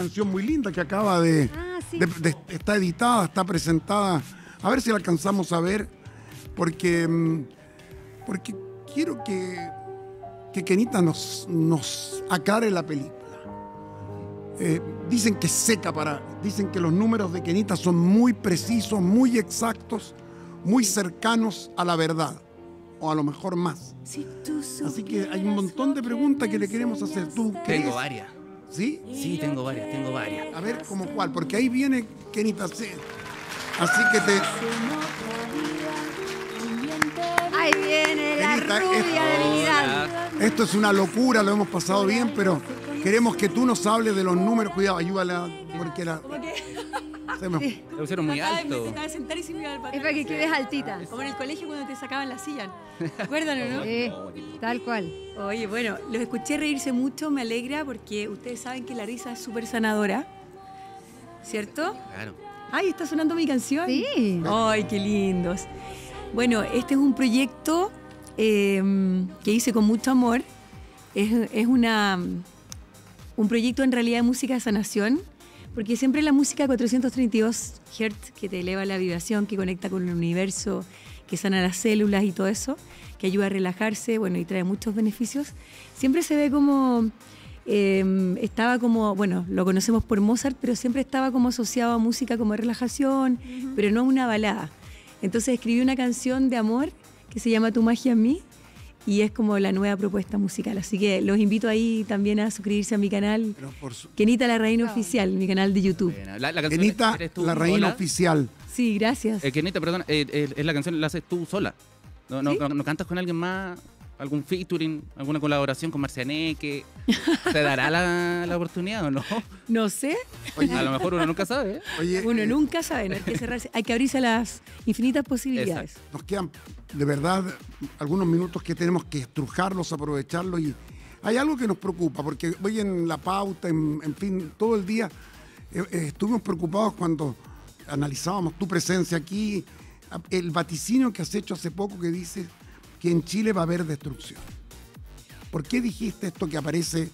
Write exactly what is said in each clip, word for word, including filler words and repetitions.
canción muy linda que acaba de, Ah, sí. de, de- está editada, está presentada. A ver si la alcanzamos a ver, porque, mm, porque quiero que, que Kenita nos, nos aclare la película. Eh, dicen que es seca para... Dicen que los números de Kenita son muy precisos, muy exactos, muy cercanos a la verdad. O a lo mejor más. Así que hay un montón de preguntas que le queremos hacer. ¿Tú crees? Tengo varias. ¿Sí? Sí, tengo varias, tengo varias. A ver, ¿cómo cuál? Porque ahí viene Kenita. Sí. Así que te... Ahí viene la Kenita, rubia esto- de Vidal. Esto es una locura, lo hemos pasado bien, pero queremos que tú nos hables de los números. Cuidado, ayúdala, porque la... se me- Lo pusieron muy alto. Estaba sentada y se me iba al Es patrón. para que quedes altita. Como en el colegio cuando te sacaban la silla. ¿Te acuerdan o no? Eh, tal cual. Oye, bueno, los escuché reírse mucho, me alegra porque ustedes saben que la risa es súper sanadora, ¿cierto? Claro. Ay, está sonando mi canción. Sí. Ay, qué lindos. Bueno, este es un proyecto eh, que hice con mucho amor. Es, es una, un proyecto en realidad de música de sanación, porque siempre la música cuatrocientos treinta y dos hertz, que te eleva la vibración, que conecta con el universo, que sana las células y todo eso, que ayuda a relajarse, bueno, y trae muchos beneficios, siempre se ve como... Eh, estaba como, bueno, lo conocemos por Mozart, pero siempre estaba como asociado a música como de relajación, uh-huh. pero no una balada. Entonces escribí una canción de amor que se llama Tu magia en mí y es como la nueva propuesta musical. Así que los invito ahí también a suscribirse a mi canal, su... Kenita La Reina Oficial, mi canal de YouTube. Bueno, la, la canción Kenita eres tú La Reina sola. Oficial. Sí, gracias. Eh, Kenita, perdona, eh, eh, es la canción la haces tú sola. No, no, ¿Sí? no, no cantas con alguien más, algún featuring, alguna colaboración con Marcianeque. ¿Se dará la, la oportunidad o no? No sé. Oye, A lo mejor uno nunca sabe. ¿eh? oye, Uno eh, nunca sabe, no hay que cerrarse, hay que abrirse a las infinitas posibilidades. Exacto. nos quedan de verdad algunos minutos que tenemos que estrujarlos, aprovecharlos, y hay algo que nos preocupa, porque hoy en la pauta, en, en fin, todo el día eh, eh, estuvimos preocupados cuando analizábamos tu presencia aquí, el vaticinio que has hecho hace poco que dice que en Chile va a haber destrucción. ¿Por qué dijiste esto que aparece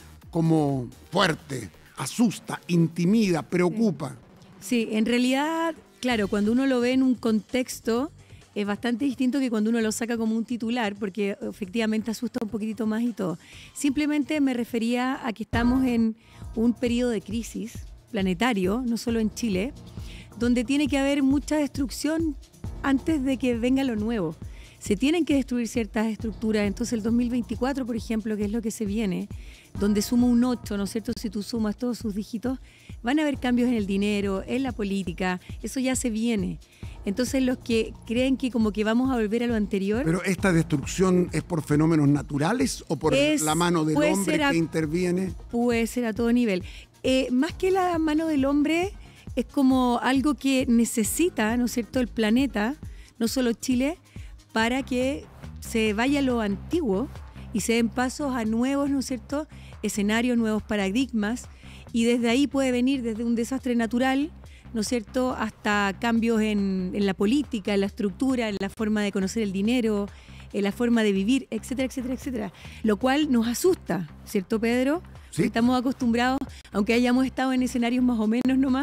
como fuerte, asusta, intimida, preocupa? Sí, en realidad, claro, cuando uno lo ve en un contexto es bastante distinto que cuando uno lo saca como un titular, porque efectivamente asusta un poquitito más y todo. Simplemente me refería a que estamos en un periodo de crisis planetario, no solo en Chile, donde tiene que haber mucha destrucción antes de que venga lo nuevo. Se tienen que destruir ciertas estructuras. Entonces el dos mil veinticuatro, por ejemplo, que es lo que se viene, donde suma un ocho, ¿no es cierto? Si tú sumas todos sus dígitos, van a haber cambios en el dinero, en la política, eso ya se viene. Entonces los que creen que como que vamos a volver a lo anterior... ¿Pero esta destrucción es por fenómenos naturales o por Es- la mano del puede hombre ser a- que interviene? Puede ser a todo nivel. Eh, más que la mano del hombre, es como algo que necesita, ¿no es cierto?, el planeta, no solo Chile, para que se vaya lo antiguo y se den pasos a nuevos, ¿no es cierto?, escenarios, nuevos paradigmas, y desde ahí puede venir desde un desastre natural, ¿no es cierto?, hasta cambios en, en la política, en la estructura, en la forma de conocer el dinero, en la forma de vivir, etcétera, etcétera, etcétera. Lo cual nos asusta, ¿cierto, Pedro? Sí. Estamos acostumbrados, aunque hayamos estado en escenarios más o menos nomás,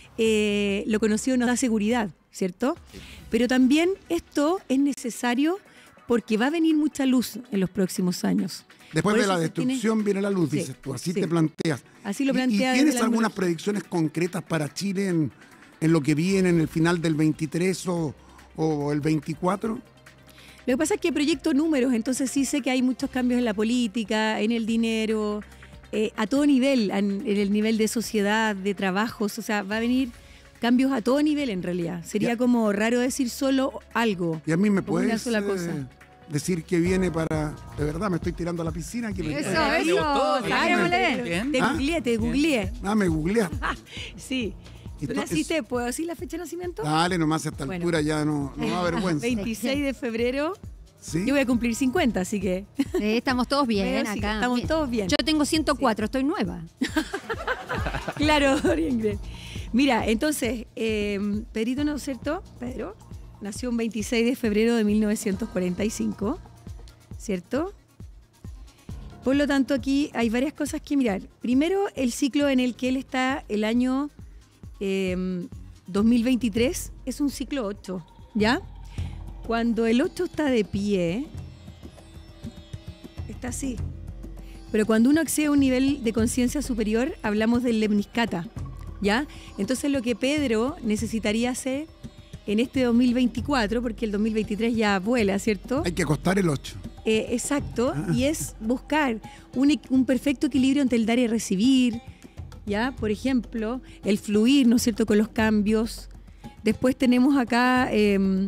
eh, lo conocido nos da seguridad, ¿cierto? Pero también esto es necesario porque va a venir mucha luz en los próximos años. Después Por de la eso se tiene- destrucción viene la luz, Sí, dices tú, así sí. te planteas. Así lo ¿Y- plantea ¿Y, desde tienes la algunas numerología. predicciones concretas para Chile en, en lo que viene, en el final del veintitrés o, o el veinticuatro? Lo que pasa es que proyecto números, entonces sí sé que hay muchos cambios en la política, en el dinero, eh, a todo nivel, en, en el nivel de sociedad, de trabajos, o sea, va a venir cambios a todo nivel en realidad. Sería Ya. como raro decir solo algo. Y a mí me o una puedes sola eh, cosa. decir que viene para... De verdad, me estoy tirando a la piscina. Que me- Eso, ¿Te eso. gustó? Saquémosle. Bien. Te ¿Ah? googleé, te googleé. Ah, me googleaste. Sí. ¿Tú Entonces- naciste? ¿Puedo decir la fecha de nacimiento? Dale, nomás a esta Bueno. altura ya no, no da vergüenza. veintiséis de febrero. ¿Sí? Yo voy a cumplir cincuenta, así que... Sí, estamos todos bien Pero sí, acá. estamos Bien. todos bien. Yo tengo ciento cuatro, estoy nueva. Claro, Ingrid. Mira, entonces, eh, Pedrito, ¿no es cierto? Pedro nació un veintiséis de febrero de mil novecientos cuarenta y cinco, ¿cierto? Por lo tanto, aquí hay varias cosas que mirar. Primero, el ciclo en el que él está el año eh, dos mil veintitrés es un ciclo ocho, ¿ya? Cuando el ocho está de pie, está así. Pero cuando uno accede a un nivel de conciencia superior, hablamos del lemniscata, ¿ya? Entonces lo que Pedro necesitaría hacer en este dos mil veinticuatro, porque el dos mil veintitrés ya vuela, ¿cierto? Hay que acostar el ocho. Eh, exacto, ah. y es buscar un, un perfecto equilibrio entre el dar y recibir, ¿ya? Por ejemplo, el fluir, ¿no es cierto?, con los cambios. Después tenemos acá eh,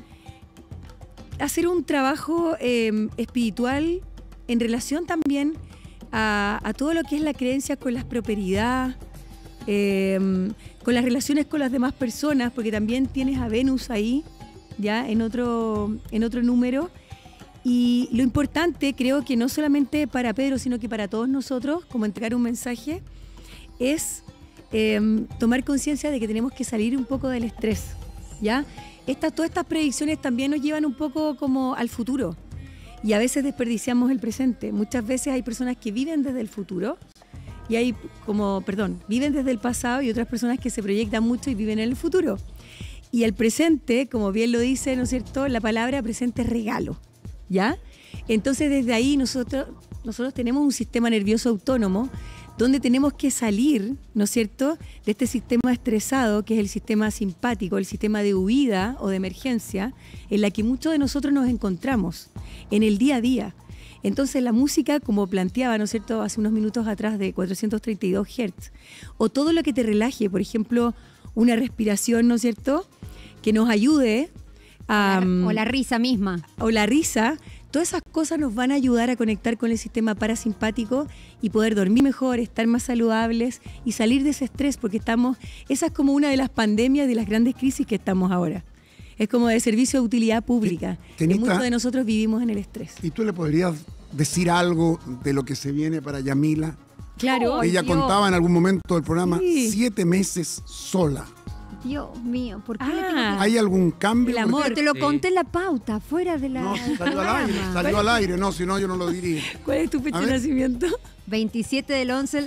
hacer un trabajo eh, espiritual en relación también a, a todo lo que es la creencia con la prosperidad, eh, con las relaciones con las demás personas, porque también tienes a Venus ahí, ya en otro, en otro número. Y lo importante, creo que no solamente para Pedro, sino que para todos nosotros, como entregar un mensaje, es eh, tomar conciencia de que tenemos que salir un poco del estrés, ¿ya? Esta, todas estas predicciones también nos llevan un poco como al futuro y a veces desperdiciamos el presente. Muchas veces hay personas que viven desde el futuro y hay como, perdón, viven desde el pasado y otras personas que se proyectan mucho y viven en el futuro. Y el presente, como bien lo dice, ¿no es cierto?, la palabra presente es regalo, ¿ya? Entonces desde ahí nosotros, nosotros tenemos un sistema nervioso autónomo donde tenemos que salir, ¿no es cierto?, de este sistema estresado que es el sistema simpático, el sistema de huida o de emergencia, en la que muchos de nosotros nos encontramos en el día a día. Entonces la música, como planteaba, ¿no es cierto?, hace unos minutos atrás, de cuatrocientos treinta y dos hertz, o todo lo que te relaje, por ejemplo, una respiración, ¿no es cierto?, que nos ayude a... O la risa misma. O la risa, todas esas cosas nos van a ayudar a conectar con el sistema parasimpático y poder dormir mejor, estar más saludables y salir de ese estrés, porque estamos... Esa es como una de las pandemias, de las grandes crisis que estamos ahora. Es como de servicio de utilidad pública. Y muchos de nosotros vivimos en el estrés. ¿Y tú le podrías decir algo de lo que se viene para Yamila? Claro. Ella Dios. contaba en algún momento del programa, Sí. siete meses sola. Dios mío, ¿por qué Ah. le tengo que- ¿Hay algún cambio? El amor. Pero te lo Sí. conté en la pauta, fuera de la... No, salió al aire, salió al aire, no, si no yo no lo diría. ¿Cuál es tu fecha A de ver. nacimiento? veintisiete del once...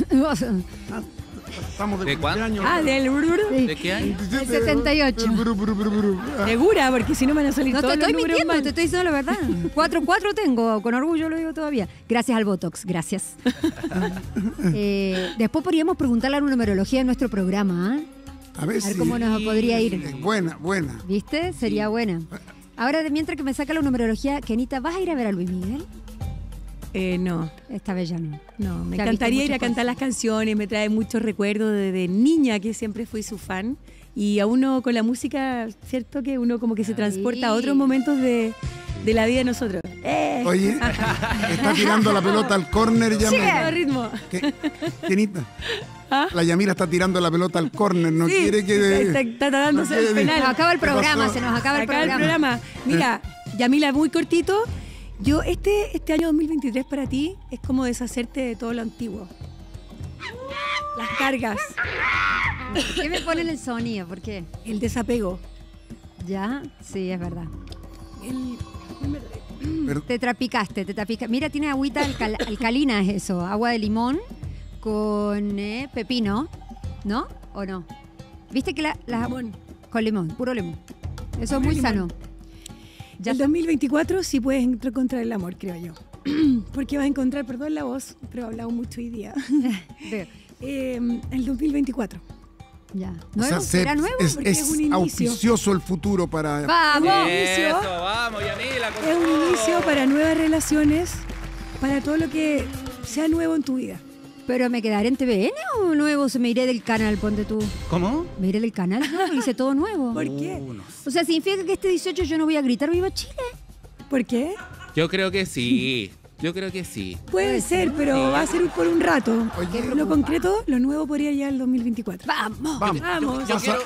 Estamos de, ¿De cuándo? cumpleaños. Ah, del... ¿De qué año? Del sesenta y ocho. Bru, bru, bru, bru. Ah, Segura, porque si no van a salir No te todos los estoy números mintiendo, mal. te estoy diciendo la verdad. cuatro cuatro tengo, con orgullo lo digo todavía. Gracias al Botox, gracias. Eh, después podríamos preguntarle a la numerología de nuestro programa, ¿eh? A ver, A ver si cómo nos podría ir. es buena, buena. ¿Viste? Sería buena. Ahora, de mientras que me saca la numerología, Kenita, ¿vas a ir a ver a Luis Miguel? Eh, no, Esta vez ya no. no. Me Ya encantaría viste ir a muchas cantar las canciones, me trae muchos recuerdos de, de niña, que siempre fui su fan. Y a uno con la música, ¿cierto? Que uno como que se transporta a otros momentos de, de la vida de nosotros. ¡Eh! Oye, está tirando la pelota al córner, Todo Yamila. ritmo. ¿Qué? Kenita, ¿Ah? la Yamila está tirando la pelota al córner, no Sí, quiere que... Está, está dándose no el quiere- penal. Se nos acaba el ¿Qué programa, pasó? se nos acaba el Acaba el programa. programa. Mira, Yamila, muy cortito. Yo, este, este año dos mil veintitrés para ti es como deshacerte de todo lo antiguo. Las cargas, ¿Por qué me ponen el sonido? ¿Por qué? el desapego. ¿Ya? Sí, es verdad. El, Pero- Te trapicaste, te trapicaste. Mira, tiene agüita alcal- alcalina, es eso. Agua de limón con eh, pepino, ¿no? ¿O no? ¿Viste que la, la- Limón. Con limón, puro limón. Eso es Puro muy limón. sano. Ya el está. dos mil veinticuatro sí puedes encontrar el amor, creo yo. Porque vas a encontrar, perdón la voz, pero he hablado mucho hoy día. Veo. Eh, el dos mil veinticuatro. Ya. o ¿Nuevo? sea, se- ¿Será nuevo? es, Porque es es un inicio. auspicioso el futuro para... ¡Vamos! inicio. Eso, vamos, Yamila, con Es un todo. inicio para nuevas relaciones, para todo lo que sea nuevo en tu vida. ¿Pero me quedaré en T V N o nuevo? Se me iré del canal, ponte tú. ¿Cómo? Me iré del canal, ¿no? Hice todo nuevo. ¿Por qué? Uh, no sé. O sea, significa que este dieciocho yo no voy a gritar ¡Viva Chile! ¿Por qué? Yo creo que sí. Yo creo que sí. Puede ser, pero va a ser por un rato. Oye, Lo concreto, lo nuevo podría llegar el dos mil veinticuatro. ¡Vamos! Vamos. Vamos. Yo Pasa- quiero.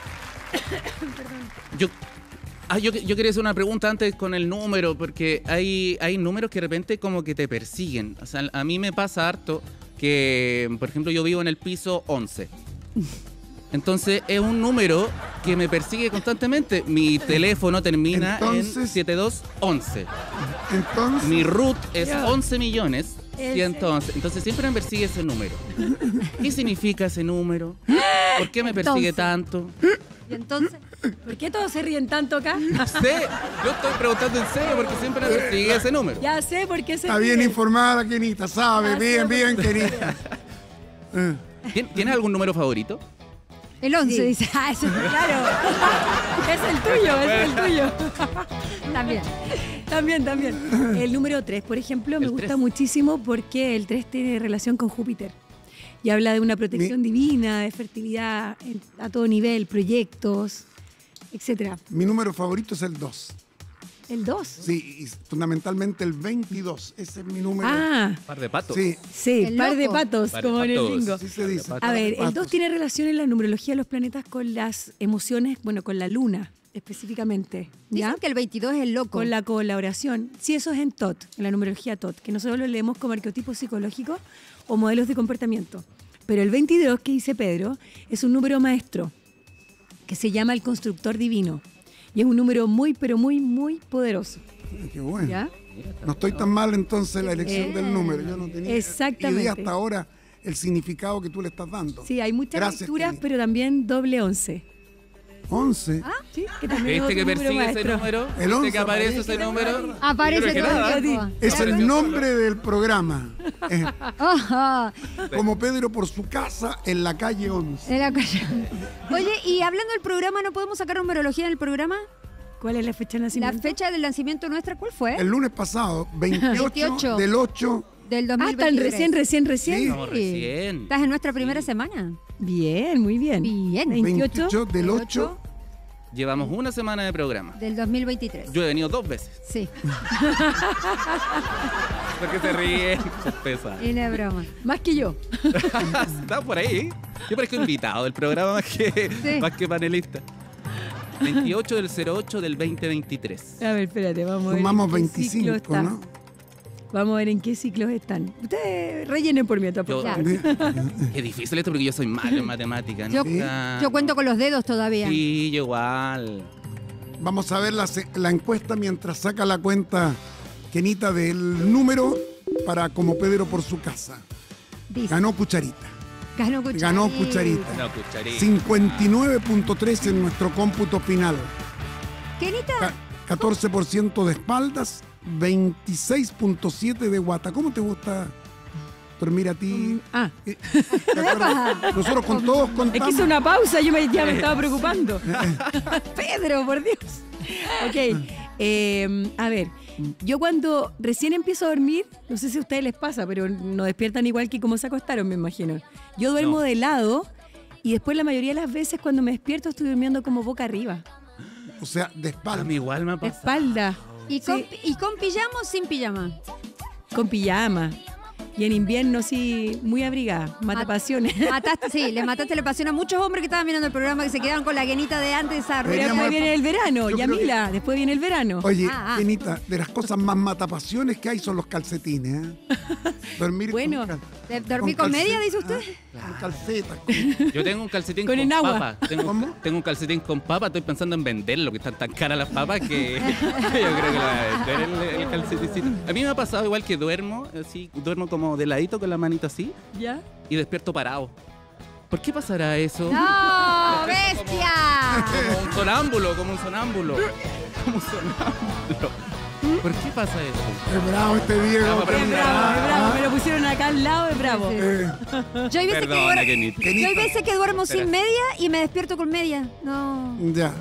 Yo, ah, yo, yo quería hacer una pregunta antes con el número, porque hay, hay números que de repente como que te persiguen. O sea, a mí me pasa harto que, por ejemplo, yo vivo en el piso once. Entonces es un número que me persigue constantemente. Mi teléfono termina Entonces- en setenta y dos once. Entonces, Mi root es Ya. once millones Ese. ciento once. Entonces siempre me persigue ese número. ¿Qué significa ese número? ¿Por qué me persigue Entonces. tanto? Y entonces, ¿Por qué todos se ríen tanto acá? No sé, yo estoy preguntando en serio porque siempre me persigue ese número. Ya sé por qué se está bien ríen. informada, Kenita, sabe, Ah, bien, sí, bien, Kenita. Eh, ¿Tien- ¿Tienes algún número favorito? el once Sí. dice, ah, eso Claro. Es el tuyo, es el tuyo. también. También, también. El número tres, por ejemplo, me El gusta tres. muchísimo porque el tres tiene relación con Júpiter. Y habla de una protección Mi- divina, de fertilidad en- a todo nivel, proyectos, etcétera. mi número favorito es el dos. El dos. Sí, y fundamentalmente el veintidós. Ese es mi número. Ah, Par de patos. Sí, sí, El par de loco. patos, Par de como en el patos. bingo. así se dice. A ver, el Patos. dos tiene relación en la numerología de los planetas con las emociones, bueno, con la luna específicamente. ¿Ya? Dicen que el veintidós es el loco. Con la colaboración. Sí, eso es en T O T, en la numerología T O T, que nosotros lo leemos como arquetipos psicológicos o modelos de comportamiento. Pero el veintidós que dice Pedro es un número maestro que se llama el constructor divino. Y es un número muy, pero muy, muy poderoso. Qué bueno. ¿Ya? No estoy tan mal entonces en la elección Eh, del número. Yo no tenía exactamente. idea hasta ahora el significado que tú le estás dando. Sí, hay muchas Gracias, lecturas, Kenny. pero también doble once. once. ¿Ah? Sí, que también ¿Viste es que otro número persigue ese maestro. número? El ¿Viste once que aparece aparece. ese número? Aparece Yo creo que todo nada. el tiempo. Es el Apareció nombre del programa. Eh, Ajá. como Pedro por su casa en la calle once. En la calle. Oye, y hablando del programa, ¿no podemos sacar numerología en el programa? ¿Cuál es la fecha de La nacimiento? fecha del nacimiento nuestra, ¿cuál fue? El lunes pasado, veintiocho, veintiocho. del ocho. Del Ah, tan dos mil veintitrés. recién, recién, recién. Sí. Estamos recién. Estás en nuestra primera semana. Bien, muy bien. Bien. veintiocho. veintiocho del El ocho. Llevamos una semana de programa. Del dos mil veintitrés. Yo he venido dos veces. Sí, ¿Por qué se ríen? Pesa. y no es broma. Más que yo. Está por ahí. Yo parezco invitado del programa más que, Sí. más que panelista. veintiocho del cero ocho del veinte veintitrés. A ver, espérate, vamos a ver. Sumamos en qué ciclo veinticinco, está. ¿no? Vamos a ver en qué ciclos están. Ustedes rellenen por mientras, por Yo- favor. Qué difícil esto porque yo soy malo en matemáticas. Yo, nunca- yo cuento con los dedos todavía. Sí, yo igual. Vamos a ver la, se- la encuesta mientras saca la cuenta Kenita del número para como Pedro por su casa. Dice, Ganó Cucharita. ganó Cucharita. Ganó Cucharita. No, cucharita. cincuenta y nueve punto tres en nuestro cómputo final. Kenita, Ca- catorce por ciento de espaldas, veintiséis punto siete de guata. ¿Cómo te gusta dormir a ti? Ah, Eh, ¿te acuerdas? Nosotros con todos es contamos. que hice una pausa, yo me- ya me estaba preocupando. Pedro, por Dios. Ok, eh, a ver, yo cuando recién empiezo a dormir, no sé si a ustedes les pasa, pero no despiertan igual que como se acostaron, me imagino. Yo duermo No. de lado y después la mayoría de las veces cuando me despierto estoy durmiendo como boca arriba, O sea, de A espalda. mí igual me ha de pasado. espalda, ¿y con, sí. ¿y con pijama o sin pijama? con pijama. Y en invierno sí, muy abrigada, mata Mat- pasiones. Mataste, sí, le mataste la pasión a muchos hombres que estaban mirando el programa que se quedaron con la Kenita de antes esa Pero Deberíamos- rubia. después viene el verano, Yo creo Yamila, después viene el verano. Oye, Ah, ah. Kenita, de las cosas más matapasiones que hay son los calcetines. ¿eh? Dormir Bueno, con, cal- ¿De- ¿Dormir con media, calcet- dice usted? ah, con calcetas. con- Yo tengo un calcetín Con con, enagua. papa. Tengo, ¿Cómo? tengo un calcetín con papa. Estoy pensando en venderlo, que están tan caras las papas que yo creo que lo voy a vender el, el calcetincito. A mí me ha pasado igual que duermo, así, duermo como de ladito con la manita así ¿Ya? y despierto parado. ¿Por qué pasará eso? ¡No, bestia! Como un sonámbulo, como un sonámbulo. Como un sonámbulo. ¿Por qué pasa eso? Es bravo este Diego. Vamos a Es preguntar. bravo, es bravo. Me lo pusieron acá al lado, es bravo. Sí. Eh, Yo hay veces, que, Perdona, duer- Kenita. yo hay Kenita. veces que duermo sin Espera. media y me despierto con media. No. ya.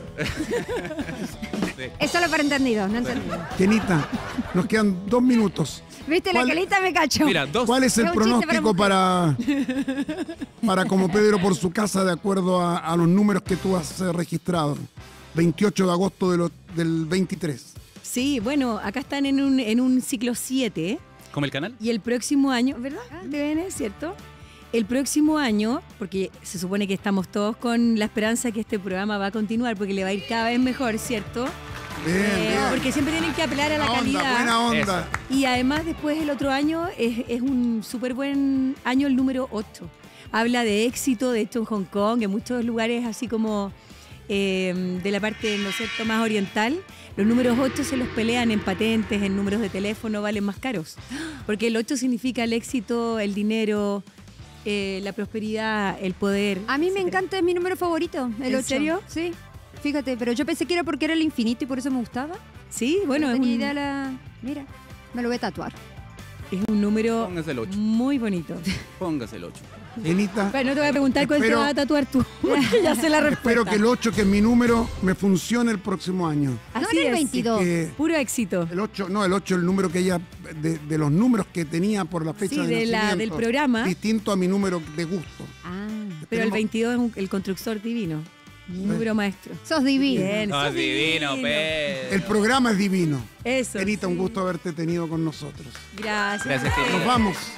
Es solo para entendidos, no entendido. Kenita, nos quedan dos minutos. ¿Viste? La ¿Cuál- Kenita me cachó. Mira, dos. ¿Cuál es el Es un chiste pronóstico para, para como Pedro por su casa de acuerdo a, a los números que tú has eh, registrado? veintiocho de agosto de lo- del veintitrés. Sí, bueno, acá están en un, en un ciclo siete ¿Como el canal? y el próximo año, ¿verdad? T V N, ¿cierto? El próximo año, porque se supone que estamos todos con la esperanza que este programa va a continuar porque le va a ir cada vez mejor, ¿cierto? Bien, Eh, bien. porque siempre tienen que apelar a la Buena onda, calidad. buena onda. Y además después el otro año es, es un súper buen año el número ocho. habla de éxito, de hecho en Hong Kong, en muchos lugares así como eh, de la parte, ¿no es cierto?, más oriental, los números ocho se los pelean en patentes, en números de teléfono, valen más caros. Porque el ocho significa el éxito, el dinero, eh, la prosperidad, el poder. A mí me etcétera. encanta, es mi número favorito, el ¿En ocho. serio? Sí. Fíjate, pero yo pensé que era porque era el infinito y por eso me gustaba. Sí, bueno, no es tenía un, idea la... Mira, me lo voy a tatuar. es un número Póngase el ocho. muy bonito. Póngase el ocho. Kenita, Bueno, no te voy a preguntar cuál te Espero- vas a tatuar tú, porque ya sé la respuesta. espero que el ocho, que es mi número, me funcione el próximo año. No Así era el es. veintidós. Que Puro éxito. el ocho, no, el ocho, el número que ella, de, de los números que tenía por la fecha Sí, de de la- nacimiento, del programa. distinto a mi número de gusto. Ah, Pero el Tenemos- veintidós es un- el constructor divino. Un número maestro. sos divino. Bien, No, sos divino, Pedro. El programa es divino. Eso. Kenita, un sí. gusto haberte tenido con nosotros. Gracias. Gracias, querido. Nos vamos.